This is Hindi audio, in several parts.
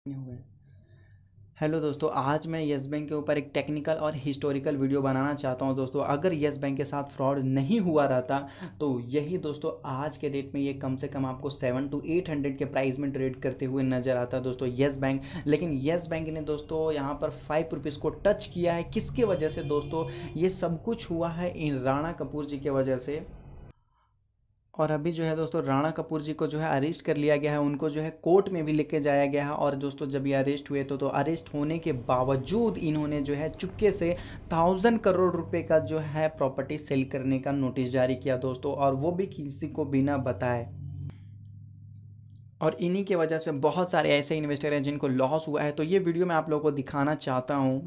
हुए। हेलो दोस्तों, आज मैं येस बैंक के ऊपर एक टेक्निकल और हिस्टोरिकल वीडियो बनाना चाहता हूं। दोस्तों, अगर येस बैंक के साथ फ्रॉड नहीं हुआ रहता तो यही दोस्तों आज के डेट में ये कम से कम आपको 700 to 800 के प्राइस में ट्रेड करते हुए नजर आता दोस्तों येस बैंक। लेकिन येस बैंक ने दोस्तों यहाँ पर 5 रुपीज़ को टच किया है। किसके वजह से दोस्तों? ये सब कुछ हुआ है इन राणा कपूर जी के वजह से। और अभी जो है दोस्तों राणा कपूर जी को जो है अरेस्ट कर लिया गया है, उनको जो है कोर्ट में भी लेके जाया गया है। और दोस्तों जब ये अरेस्ट हुए तो अरेस्ट होने के बावजूद इन्होंने जो है चुपके से 1000 करोड़ रुपए का जो है प्रॉपर्टी सेल करने का नोटिस जारी किया दोस्तों, और वो भी किसी को बिना बताए। और इन्हीं की वजह से बहुत सारे ऐसे इन्वेस्टर हैं जिनको लॉस हुआ है। तो ये वीडियो मैं आप लोगों को दिखाना चाहता हूँ।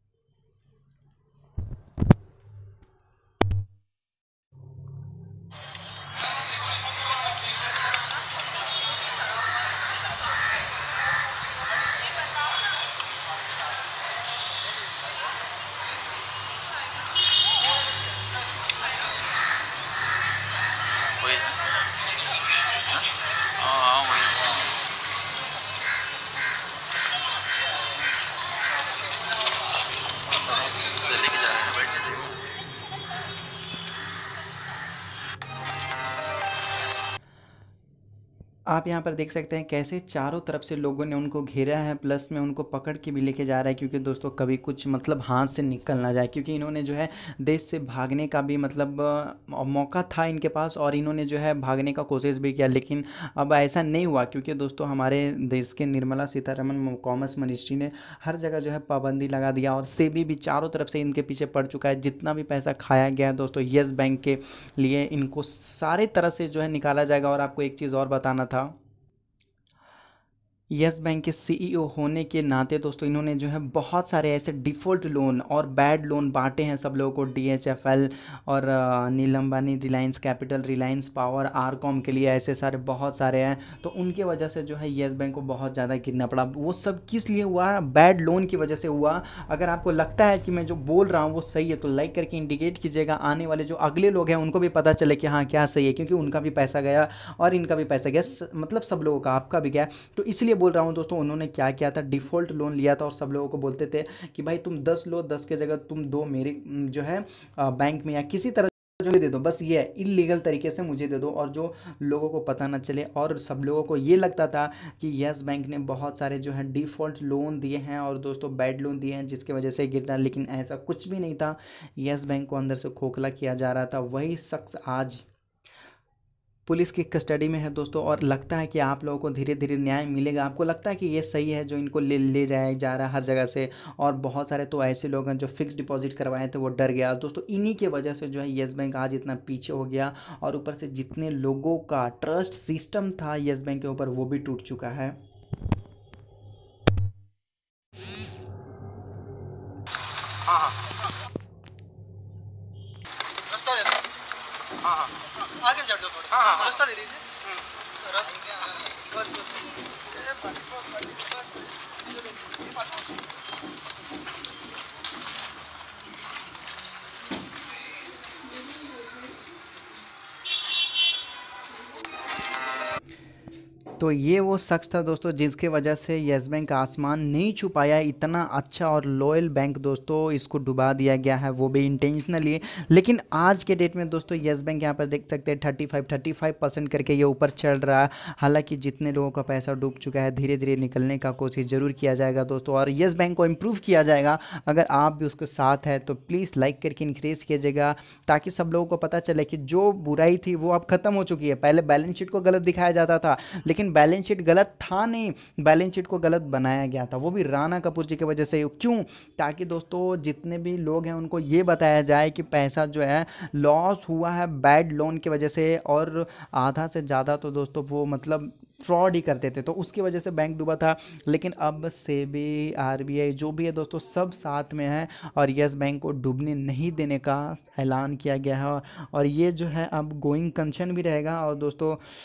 वही है। हाँ वही लेके जा रहे हैं बैठने दे। आप यहाँ पर देख सकते हैं कैसे चारों तरफ से लोगों ने उनको घेरा है, प्लस में उनको पकड़ के भी लेके जा रहा है, क्योंकि दोस्तों कभी कुछ मतलब हाथ से निकल ना जाए। क्योंकि इन्होंने जो है देश से भागने का भी मतलब मौका था इनके पास, और इन्होंने जो है भागने का कोशिश भी किया, लेकिन अब ऐसा नहीं हुआ। क्योंकि दोस्तों हमारे देश के निर्मला सीतारमण कॉमर्स मिनिस्ट्री ने हर जगह जो है पाबंदी लगा दिया, और सेबी भी चारों तरफ से इनके पीछे पड़ चुका है। जितना भी पैसा खाया गया है दोस्तों येस बैंक के लिए, इनको सारे तरह से जो है निकाला जाएगा। और आपको एक चीज़ और बताना था, यस बैंक के सीईओ होने के नाते दोस्तों इन्होंने जो है बहुत सारे ऐसे डिफ़ॉल्ट लोन और बैड लोन बांटे हैं सब लोगों को। डीएचएफएल और Neelam Ambani, Reliance Capital, Reliance Power, RCom के लिए ऐसे सारे बहुत सारे हैं। तो उनके वजह से जो है येस बैंक को बहुत ज़्यादा गिरना पड़ा। वो सब किस लिए हुआ? बैड लोन की वजह से हुआ। अगर आपको लगता है कि मैं जो बोल रहा हूँ वो सही है तो लाइक करके इंडिकेट कीजिएगा, आने वाले जो अगले लोग हैं उनको भी पता चले कि हाँ क्या सही है। क्योंकि उनका भी पैसा गया और इनका भी पैसा गया, मतलब सब लोगों का, आपका भी गया। तो इसलिए बोल रहा हूँ दोस्तों, उन्होंने क्या किया था, डिफ़ॉल्ट लोन लिया था और सब लोगों को बोलते थे कि भाई तुम 10 लो, 10 के जगह तुम दो मेरे जो है बैंक में या किसी तरह जो दे दो, बस ये है इलीगल तरीके से मुझे दे दो, और जो लोगों को पता ना चले। और सब लोगों को ये लगता था कि यस बैंक ने बहुत सारे जो है डिफ़ॉल्ट लोन दिए हैं और दोस्तों बैड लोन दिए हैं जिसकी वजह से गिरना, लेकिन ऐसा कुछ भी नहीं था। यस बैंक को अंदर से खोखला किया जा रहा था। वही शख्स आज पुलिस की कस्टडी में है दोस्तों, और लगता है कि आप लोगों को धीरे धीरे न्याय मिलेगा। आपको लगता है कि ये सही है जो इनको ले ले जाया जा रहा है हर जगह से। और बहुत सारे तो ऐसे लोग हैं जो फिक्स डिपॉजिट करवाए थे वो डर गया दोस्तों। इन्हीं के वजह से जो है येस बैंक आज इतना पीछे हो गया, और ऊपर से जितने लोगों का ट्रस्ट सिस्टम था येस बैंक के ऊपर वो भी टूट चुका है। हाँ हाँ रास्ता दे दो। हाँ हाँ आगे से हट जाओ थोड़ा। हाँ हाँ रास्ता दे दीजिए। बस तो ये वो शख्स था दोस्तों जिसके वजह से येस बैंक आसमान नहीं छू पाया। इतना अच्छा और लॉयल बैंक दोस्तों इसको डुबा दिया गया है, वो भी इंटेंशनली। लेकिन आज के डेट में दोस्तों येस बैंक यहाँ पर देख सकते हैं 35% करके ये ऊपर चल रहा है। हालांकि जितने लोगों का पैसा डूब चुका है धीरे धीरे निकलने का कोशिश ज़रूर किया जाएगा दोस्तों, और येस बैंक को इम्प्रूव किया जाएगा। अगर आप भी उसके साथ है तो प्लीज़ लाइक करके इंक्रेज कीजिएगा, ताकि सब लोगों को पता चले कि जो बुराई थी वो अब ख़त्म हो चुकी है। पहले बैलेंस शीट को गलत दिखाया जाता था, लेकिन बैलेंस शीट गलत था नहीं, बैलेंस शीट को गलत बनाया गया था, वो भी राणा कपूर जी की वजह से। क्यों? ताकि दोस्तों जितने भी लोग हैं उनको ये बताया जाए कि पैसा जो है लॉस हुआ है बैड लोन की वजह से, और आधा से ज़्यादा तो दोस्तों वो मतलब फ्रॉड ही करते थे, तो उसकी वजह से बैंक डूबा था। लेकिन अब सेबी, आरबीआई जो भी है दोस्तों सब साथ में है, और यस बैंक को डूबने नहीं देने का ऐलान किया गया है। और ये जो है अब गोइंग कंसर्न भी रहेगा। और दोस्तों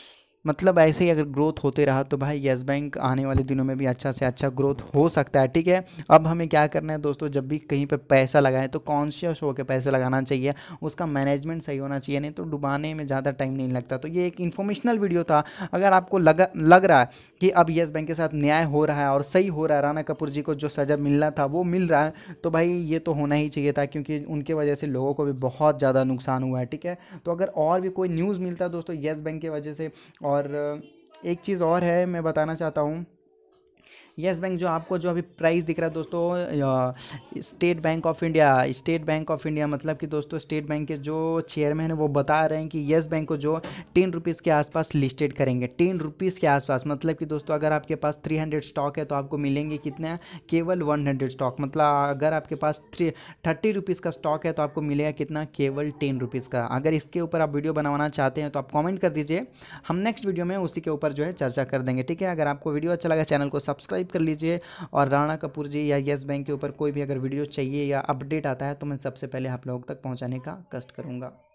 मतलब ऐसे ही अगर ग्रोथ होते रहा तो भाई येस बैंक आने वाले दिनों में भी अच्छा से अच्छा ग्रोथ हो सकता है। ठीक है, अब हमें क्या करना है दोस्तों, जब भी कहीं पर पैसा लगाएं तो कॉन्शियस होकर पैसे लगाना चाहिए, उसका मैनेजमेंट सही होना चाहिए, नहीं तो डुबाने में ज़्यादा टाइम नहीं लगता। तो ये एक इन्फॉर्मेशनल वीडियो था। अगर आपको लग रहा है कि अब येस बैंक के साथ न्याय हो रहा है और सही हो रहा है, राणा कपूर जी को जो सज़ा मिलना था वो मिल रहा है, तो भाई ये तो होना ही चाहिए था, क्योंकि उनके वजह से लोगों को भी बहुत ज़्यादा नुकसान हुआ है। ठीक है, तो अगर और भी कोई न्यूज़ मिलता है दोस्तों येस बैंक की वजह से, और एक चीज़ और है मैं बताना चाहता हूँ, यस बैंक जो आपको जो अभी प्राइस दिख रहा है दोस्तों, स्टेट बैंक ऑफ इंडिया मतलब कि दोस्तों स्टेट बैंक के जो चेयरमैन है वो बता रहे हैं कि यस बैंक को जो 10 रुपीज़ के आसपास लिस्टेड करेंगे, 10 रुपीज़ के आसपास। मतलब कि दोस्तों अगर आपके पास 300 स्टॉक है तो आपको मिलेंगे कितने, केवल 100 स्टॉक। मतलब अगर आपके पास 30 रुपीज़ का स्टॉक है तो आपको मिलेगा कितना, केवल 10 रुपीज़ का। अगर इसके ऊपर आप वीडियो बनवाना चाहते हैं तो आप कॉमेंट कर दीजिए, हम नेक्स्ट वीडियो में उसी के ऊपर जो है चर्चा कर देंगे। ठीक है, अगर आपको वीडियो अच्छा लगा चैनल को सब्सक्राइब कर लीजिए, और राणा कपूर जी या येस बैंक के ऊपर कोई भी अगर वीडियो चाहिए या अपडेट आता है तो मैं सबसे पहले आप लोगों तक पहुंचाने का कष्ट करूंगा।